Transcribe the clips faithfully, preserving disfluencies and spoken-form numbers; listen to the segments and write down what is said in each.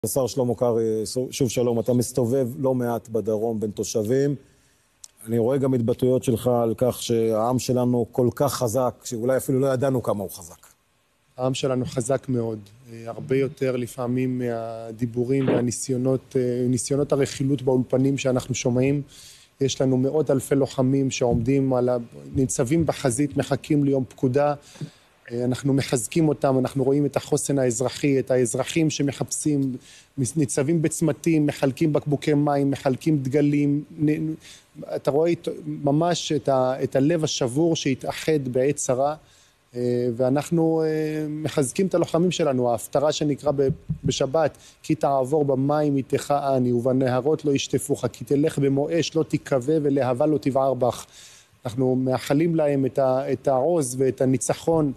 השר שלמה קרעי, שוב שלום, אתה מסתובב לא מעט בדרום בין תושבים. אני רואה גם התבטאויות שלך על כך שהעם שלנו כל כך חזק, שאולי אפילו לא ידענו כמה הוא חזק. העם שלנו חזק מאוד, הרבה יותר לפעמים מהדיבורים והניסיונות, ניסיונות הרכילות באולפנים שאנחנו שומעים. יש לנו מאות אלפי לוחמים שעומדים על, ניצבים בחזית, מחכים ליום פקודה. אנחנו מחזקים אותם, אנחנו רואים את החוסן האזרחי, את האזרחים שמחפשים, ניצבים בצמתים, מחלקים בקבוקי מים, מחלקים דגלים. אתה רואה ממש את, ה, את הלב השבור שהתאחד בעת צרה, ואנחנו מחזקים את הלוחמים שלנו. ההפטרה שנקרא בשבת, כי תעבור במים איתך אני, ובנהרות לא ישטפוך, כי תלך במו אש לא תיכווה ולהבה לא תבער בך. אנחנו מאחלים להם את, ה, את העוז ואת הניצחון.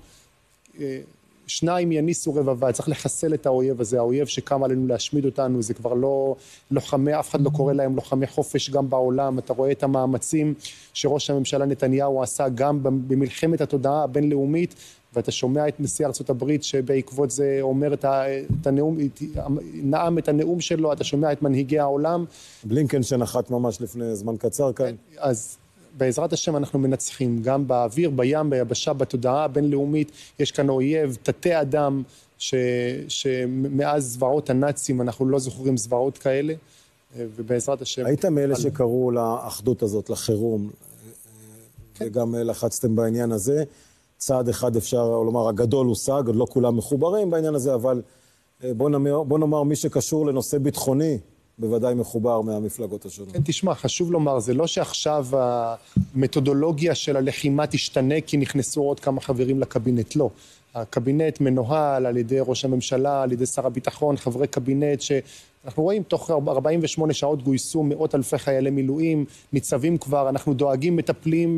שניים יניסו רבבה, צריך לחסל את האויב הזה, האויב שקם עלינו להשמיד אותנו. זה כבר לא לוחמי, אף אחד לא קורא להם לוחמי חופש גם בעולם. אתה רואה את המאמצים שראש הממשלה נתניהו עשה גם במלחמת התודעה הבינלאומית, ואתה שומע את נשיא ארצות הברית שבעקבות זה אומר את, ה, את הנאום, נאם את הנאום שלו, אתה שומע את מנהיגי העולם. בלינקן שנחת ממש לפני זמן קצר כאן. אז בעזרת השם אנחנו מנצחים, גם באוויר, בים, ביבשה, בתודעה הבינלאומית. יש כאן אויב, תתי אדם, ש, שמאז זוועות הנאצים אנחנו לא זוכרים זוועות כאלה, ובעזרת השם... היית מאלה שקראו לאחדות הזאת, לחירום, כן. וגם לחצתם בעניין הזה. צעד אחד אפשר לומר, הגדול הושג, עוד לא כולם מחוברים בעניין הזה, אבל בוא נאמר, בוא נאמר מי שקשור לנושא ביטחוני, בוודאי מחובר מהמפלגות השונות. כן, תשמע, חשוב לומר, זה לא שעכשיו המתודולוגיה של הלחימה תשתנה כי נכנסו עוד כמה חברים לקבינט, לא. הקבינט מנוהל על ידי ראש הממשלה, על ידי שר הביטחון, חברי קבינט שאנחנו רואים תוך ארבעים ושמונה שעות גויסו מאות אלפי חיילי מילואים, ניצבים כבר, אנחנו דואגים, מטפלים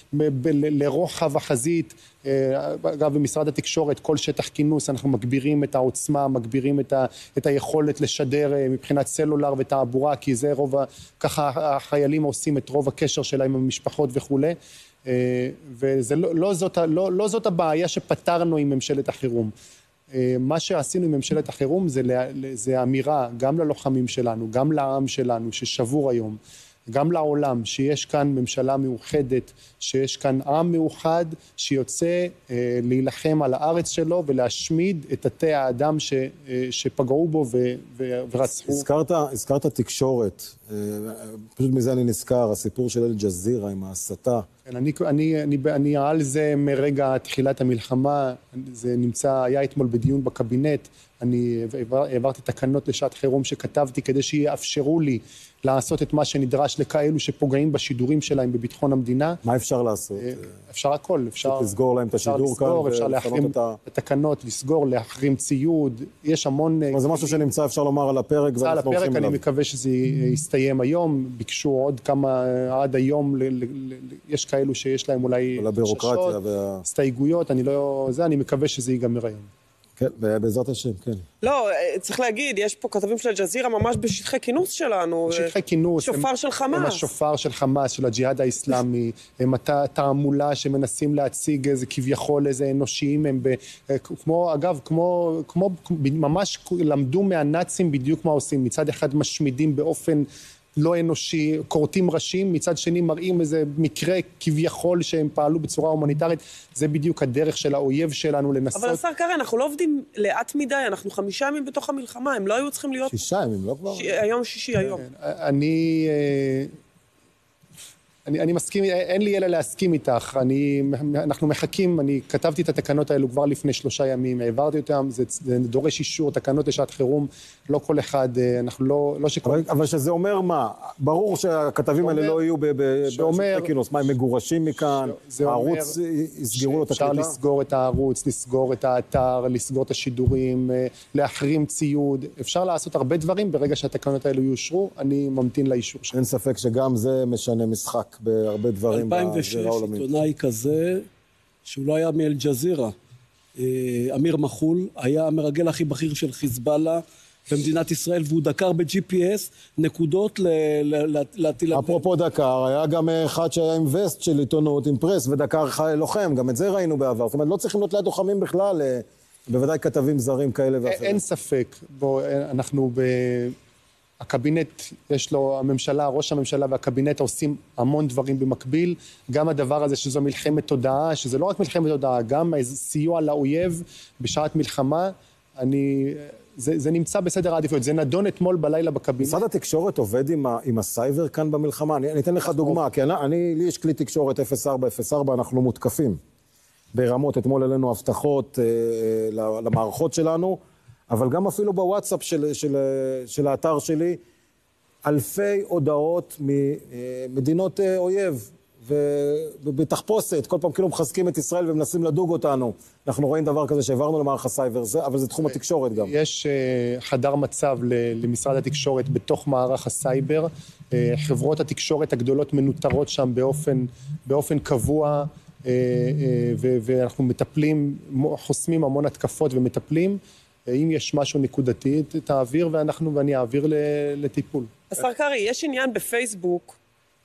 לרוחב החזית. אגב, במשרד התקשורת, כל שטח כינוס, אנחנו מגבירים את העוצמה, מגבירים את, ה, את היכולת לשדר מבחינת סלולר ותעבורה, כי זה רוב, ככה החיילים עושים את רוב הקשר שלהם עם המשפחות וכו'. וזה לא, לא, זאת, לא, לא זאת הבעיה שפתרנו עם ממשלת החירום. מה שעשינו עם ממשלת החירום זה, זה אמירה גם ללוחמים שלנו, גם לעם שלנו ששבור היום, גם לעולם, שיש כאן ממשלה מאוחדת, שיש כאן עם מאוחד שיוצא אה, להילחם על הארץ שלו ולהשמיד את תתי האדם ש, אה, שפגעו בו ו, ו, ורצחו. הזכרת, הזכרת תקשורת, אה, פשוט מזה אני נזכר, הסיפור של אל-ג'זירה עם ההסתה. כן, אני, אני, אני, אני על זה מרגע תחילת המלחמה, זה נמצא, היה אתמול בדיון בקבינט, אני העברתי תקנות לשעת חירום שכתבתי כדי שיאפשרו לי לעשות את מה שנדרש לכאלו שפוגעים בשידורים שלהם בביטחון המדינה. מה אפשר לעשות? אפשר הכל, אפשר לסגור להם את השידור כאן, אפשר להחרים את התקנות, לסגור, להחרים ציוד, יש המון... זה משהו שנמצא, אפשר לומר, על הפרק. על הפרק, אני מקווה שזה יסתיים היום, ביקשו עוד כמה, עד היום, יש כאלו שיש להם אולי חששות, הסתייגויות, אני לא... זה, אני מקווה שזה ייגמר היום. כן, בעזרת השם, כן. לא, צריך להגיד, יש פה כתבים של אל-ג'זירה ממש בשטחי כינוס שלנו. בשטחי כינוס. שופר של חמאס. הם השופר של חמאס, של הג'יהאד האסלאמי, הם התעמולה שמנסים להציג איזה כביכול, איזה אנושיים, הם ב... כמו, אגב, כמו, כמו, ממש למדו מהנאצים בדיוק מה עושים. מצד אחד משמידים באופן לא אנושי, קורטים ראשים, מצד שני מראים איזה מקרה כביכול שהם פעלו בצורה הומניטרית. זה בדיוק הדרך של האויב שלנו לנסות. אבל השר קרעי, אנחנו לא עובדים לאט מדי, אנחנו חמישה ימים בתוך המלחמה, הם לא היו צריכים להיות... שישה ימים, לא כבר? ש... היום שישי, היום. אני... אני, אני מסכים, אין לי אלא להסכים איתך, אני, אנחנו מחכים, אני כתבתי את התקנות האלו כבר לפני שלושה ימים, העברתי אותם, זה, זה דורש אישור, תקנות לשעת חירום, לא כל אחד, אנחנו לא, לא שכל... אבל, אבל שזה אומר מה? ברור שהכתבים האלה לא יהיו בשטחי כינוס, מה, הם מגורשים מכאן, הערוץ יסגרו לו את הקליטה? אפשר לסגור את הערוץ, לסגור את האתר, לסגור את השידורים, להחרים ציוד, אפשר לעשות הרבה דברים ברגע שהתקנות האלו יושרו, אני ממתין לאישור שלו. אין ספק שגם זה משנה משחק. בהרבה דברים אלפיים ושש, עיתונאי כזה, שהוא לא היה מאל-ג'זירה, אמיר מחול, היה המרגל הכי בכיר של חיזבאללה במדינת ישראל, והוא דקר ב-ג'י פי אס נקודות להטיל... אפרופו דקר, היה גם אחד שהיה עם וסט של עיתונות, עם פרס, ודקר לוחם, גם את זה ראינו בעבר. זאת אומרת, לא צריכים להיות ליד לוחמים בכלל בוודאי כתבים זרים כאלה ואחרים. אין ספק. בוא, אנחנו ב... הקבינט, יש לו, הממשלה, ראש הממשלה והקבינט עושים המון דברים במקביל. גם הדבר הזה שזו מלחמת תודעה, שזה לא רק מלחמת תודעה, גם סיוע לאויב בשעת מלחמה, אני... זה, זה נמצא בסדר העדיפויות, זה נדון אתמול בלילה בקבינט. משרד התקשורת עובד עם, ה, עם הסייבר כאן במלחמה? אני, אני אתן לך דוגמה, כי אני, אני, לי יש כלי תקשורת אפס ארבע אפס ארבע, אנחנו מותקפים ברמות, אתמול עלינו הבטחות אה, למערכות שלנו, אבל גם אפילו בוואטסאפ של, של, של האתר שלי, אלפי הודעות ממדינות אויב, ובתחפושת, כל פעם כאילו מחזקים את ישראל ומנסים לדוג אותנו. אנחנו רואים דבר כזה שהעברנו למערך הסייבר, אבל זה תחום התקשורת גם. יש חדר מצב למשרד התקשורת בתוך מערך הסייבר. חברות התקשורת הגדולות מנוטרות שם באופן, באופן קבוע, ואנחנו מטפלים, חוסמים המון התקפות ומטפלים. אם יש משהו נקודתי, תעביר ואנחנו, ואני אעביר לטיפול. השר קרי, יש עניין בפייסבוק,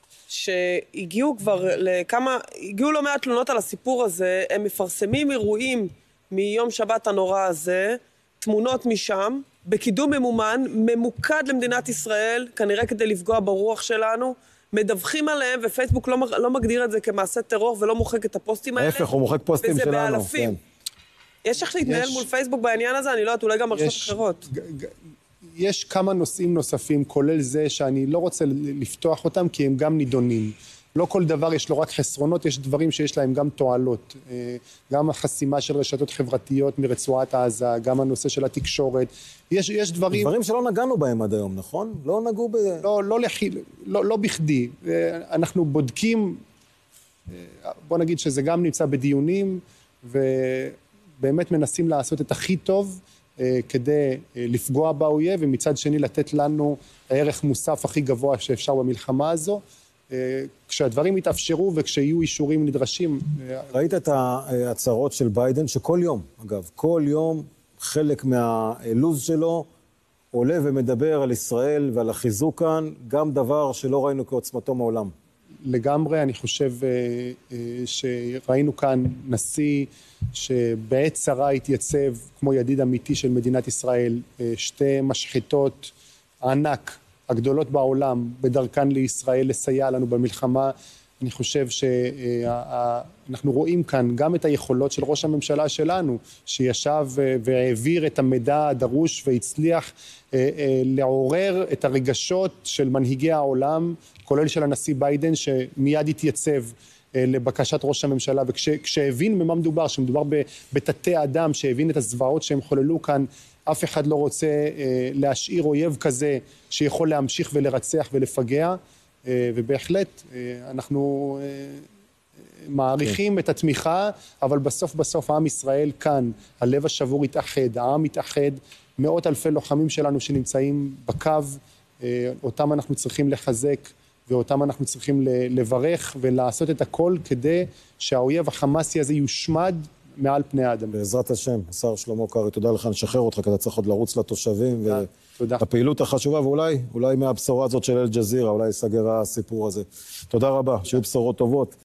שהגיעו כבר לכמה, הגיעו לא מעט תלונות על הסיפור הזה, הם מפרסמים אירועים מיום שבת הנורא הזה, תמונות משם, בקידום ממומן, ממוקד למדינת ישראל, כנראה כדי לפגוע ברוח שלנו, מדווחים עליהם, ופייסבוק לא, לא מגדיר את זה כמעשה טרור, ולא מוחק את הפוסטים האלה. ההפך, הוא מוחק פוסטים שלנו. וזה באלפים. כן. יש איך להתנהל יש... מול פייסבוק בעניין הזה? אני לא יודעת, אולי גם הרשתות אחרות. ג- ג- יש כמה נושאים נוספים, כולל זה שאני לא רוצה לפתוח אותם, כי הם גם נידונים. לא כל דבר יש לו רק חסרונות, יש דברים שיש להם גם תועלות. גם החסימה של רשתות חברתיות מרצועת עזה, גם הנושא של התקשורת. יש, יש דברים... דברים שלא נגענו בהם עד היום, נכון? לא נגעו ב... לא, לא, לכי, לא, לא בכדי. אנחנו בודקים, בוא נגיד שזה גם נמצא בדיונים, ובאמת מנסים לעשות את הכי טוב, כדי לפגוע באויב, ומצד שני לתת לנו הערך מוסף הכי גבוה שאפשר במלחמה הזו. כשהדברים יתאפשרו וכשיהיו אישורים נדרשים. ראית את ההצהרות של ביידן, שכל יום, אגב, כל יום חלק מהלוז שלו עולה ומדבר על ישראל ועל החיזוק כאן, גם דבר שלא ראינו כעוצמתו מעולם. לגמרי, אני חושב שראינו כאן נשיא שבעת צרה התייצב כמו ידיד אמיתי של מדינת ישראל, שתי משחטות ענק הגדולות בעולם בדרכן לישראל לסייע לנו במלחמה. אני חושב שאנחנו רואים כאן גם את היכולות של ראש הממשלה שלנו, שישב והעביר את המידע הדרוש והצליח לעורר את הרגשות של מנהיגי העולם, כולל של הנשיא ביידן, שמיד התייצב לבקשת ראש הממשלה, וכשהבין במה מדובר, שמדובר בתתי אדם, שהבין את הזוועות שהם חוללו כאן, אף אחד לא רוצה להשאיר אויב כזה שיכול להמשיך ולרצח ולפגע, ובהחלט אנחנו מעריכים את התמיכה, אבל בסוף בסוף העם ישראל כאן, הלב השבור התאחד, העם התאחד, מאות אלפי לוחמים שלנו שנמצאים בקו, אותם אנחנו צריכים לחזק, ואותם אנחנו צריכים לברך ולעשות את הכל כדי שהאויב החמאסי הזה יושמד מעל פני האדם. בעזרת השם, השר שלמה קרעי, תודה לך, נשחרר אותך, כי אתה צריך עוד לרוץ לתושבים, והפעילות החשובה, ואולי, אולי מהבשורה הזאת של אל-ג'זירה, אולי יסגר הסיפור הזה. תודה רבה, שיהיו בשורות טובות.